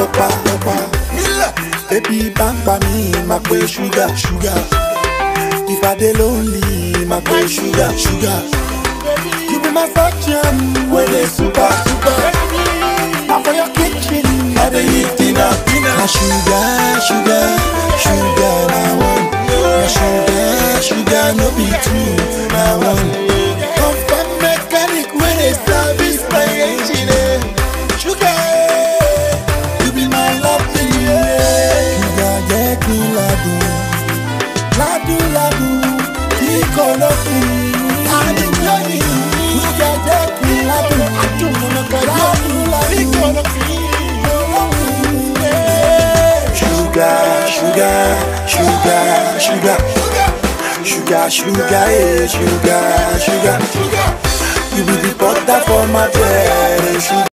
Baby, bamba me, my boy sugar. If I dey lonely, my boy sugar. You be my virgin, when they super. Now for your kitchen, I dey eat dinner. My sugar, now one. My sugar, no be two, now one. Come mechanic when they service my engine. Sugar, you be my lovely. Sugar, ladu, he call up me. I enjoy you. Sugar, ladu, I don't wanna go ladu, he call up me. Sugar. You be the butter for my bread.